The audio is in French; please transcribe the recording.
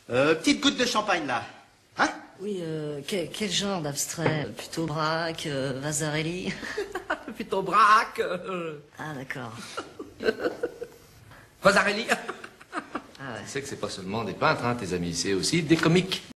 Petite goutte de champagne, là. Hein? Oui, quel genre d'abstrait? Plutôt Braque, Vasarely? Plutôt Braque. Ah, d'accord. Vasarely. Ah ouais. Tu sais que c'est pas seulement des peintres, hein, tes amis, c'est aussi des comiques.